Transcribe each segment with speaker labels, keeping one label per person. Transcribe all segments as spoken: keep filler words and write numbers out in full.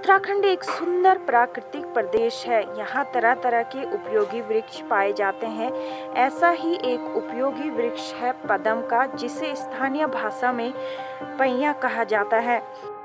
Speaker 1: उत्तराखंड एक सुंदर प्राकृतिक प्रदेश है। यहाँ तरह तरह के उपयोगी वृक्ष पाए जाते हैं। ऐसा ही एक उपयोगी वृक्ष है पदम का, जिसे स्थानीय भाषा में पैया कहा जाता है।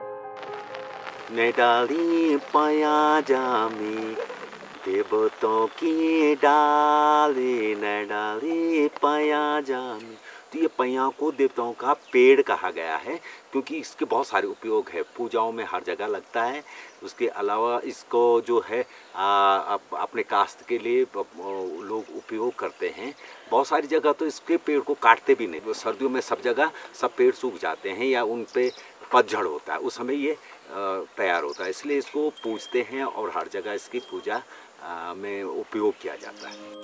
Speaker 2: डाली पाया जामी देवतों की डाली न डाली पाया जामी। तो ये पैया को देवताओं का पेड़ कहा गया है, क्योंकि इसके बहुत सारे उपयोग है। पूजाओं में हर जगह लगता है। उसके अलावा इसको जो है आ, अप, अपने काश्त के लिए लोग उपयोग करते हैं। बहुत सारी जगह तो इसके पेड़ को काटते भी नहीं। सर्दियों में सब जगह सब पेड़ सूख जाते हैं या उन पे पतझड़ होता है, उस समय ये तैयार होता है, इसलिए इसको पूजते हैं और हर जगह इसकी पूजा में उपयोग किया जाता है।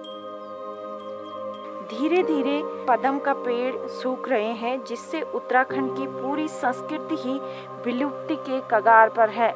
Speaker 1: धीरे धीरे पदम का पेड़ सूख रहे हैं, जिससे उत्तराखंड की पूरी संस्कृति ही विलुप्ति के कगार पर है।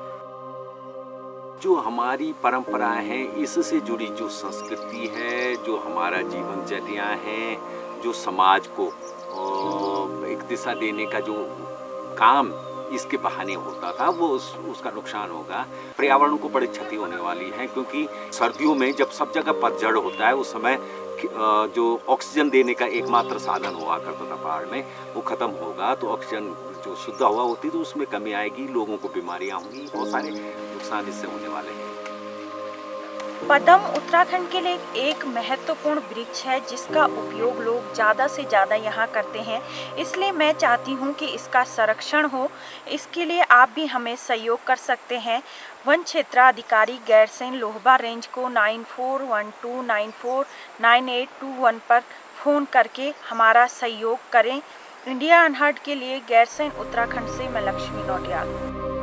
Speaker 2: जो हमारी परंपराएं हैं, इससे जुड़ी जो संस्कृति है, जो हमारा जीवनचर्या है, जो समाज को एक दिशा देने का जो काम इसके बहाने होता था, वो उस, उसका नुकसान होगा। पर्यावरण को बड़ी क्षति होने वाली है, क्योंकि सर्दियों में जब सब जगह पतझड़ होता है, उस समय जो ऑक्सीजन देने का एकमात्र साधन हुआ करता था पहाड़ में, वो खत्म होगा। तो ऑक्सीजन जो शुद्ध हवा होती तो उसमें कमी आएगी, लोगों को बीमारियां होंगी, बहुत सारे नुकसान इससे होने वाले हैं।
Speaker 1: पदम उत्तराखंड के लिए एक महत्वपूर्ण वृक्ष है, जिसका उपयोग लोग ज़्यादा से ज़्यादा यहाँ करते हैं। इसलिए मैं चाहती हूँ कि इसका संरक्षण हो। इसके लिए आप भी हमें सहयोग कर सकते हैं। वन क्षेत्राधिकारी गैरसैंण लोहबा रेंज को nine four one two nine four nine eight two one पर फ़ोन करके हमारा सहयोग करें। इंडिया अनहर्ड के लिए गैरसैंण उत्तराखंड से मैं लक्ष्मी नौटियाल।